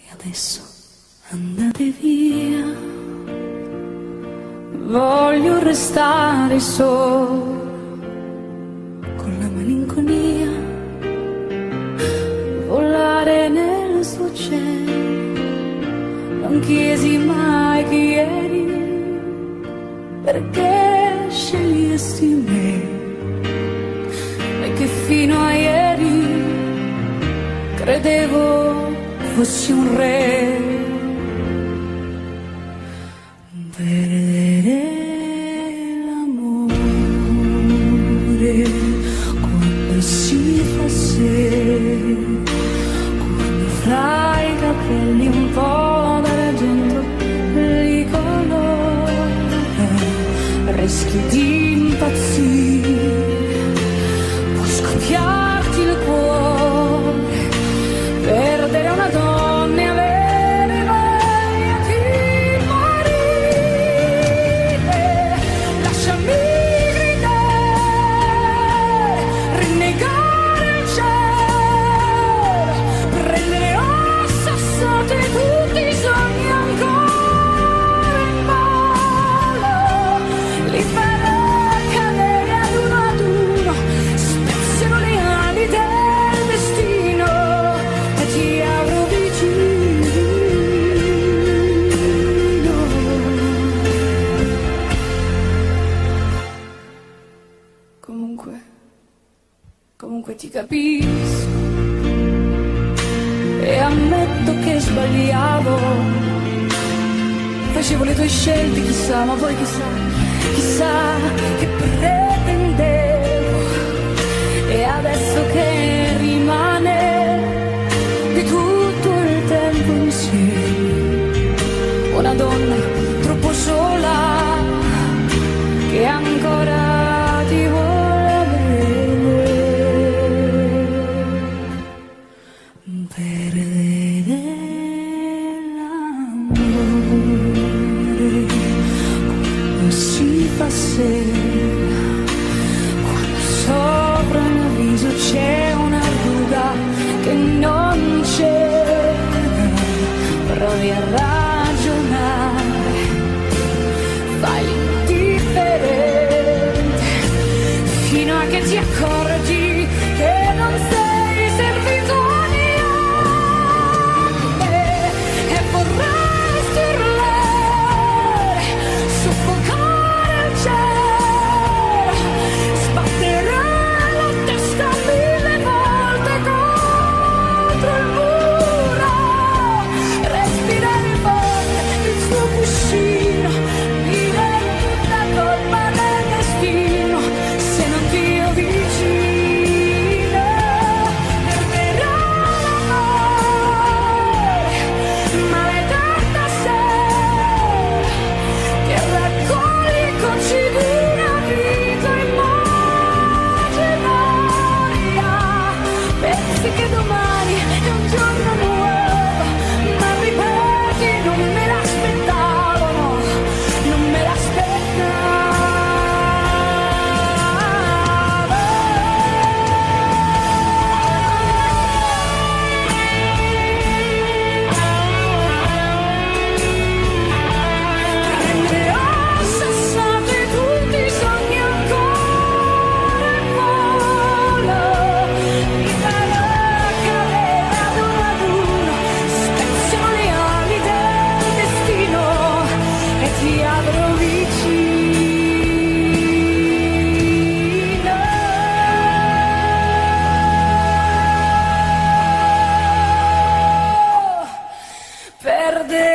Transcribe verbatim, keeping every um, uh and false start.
adesso andate via, voglio restare solo con la malinconia, volare nel suo cielo. Non chiesi mai chi eri, perché scegliesti me, e che fino a ieri credevo fossi un re. Perdere l'amore quando si fa sera, quando fra i capelli un po' d'argento di colore, rischi di impazzire, può scoppiarti il cuore, perdere una donna e avere voglia di morire. Lasciami gridare, rinnegare il cielo, prendere ossa sotto tutti i sogni ancora in volo, li farò cadere ad uno ad uno, spezzerò le ali del destino e ti avrò vicino. Comunque, comunque ti capisco e ammetto che sbagliavo, facevo le tue scelte, chissà, ma poi chissà, chissà che pretendevo. E adesso che rimane di tutto il tempo insieme, una donna troppo sola che ancora ti vuole bene. Perdere l'amore quando si fa sera, quando sopra il viso c'è una ruga che non c'era, provi a ragionare, fai l'indifferente fino a che ti accorgi che non sei servito a niente e vorresti urlare, soffocare il cielo, sbattere la testa mille volte contro il muro, respirare forte il suo cuscino, vivere tutta colpa del destino. Se non ti ho vicino, perderò l'amore, maledetta sera che raccoglie gocci di una vita immaginaria. Pensi che domani è un giorno nuovo, ma ripeti non me l'aspettavo, no, non me l'aspettavo. Prendere ossa sotto tutti i sogni ancora in volo, li farò cadere ad uno ad uno, spezzerò le ali del destino e ti avrò vicino. Perdere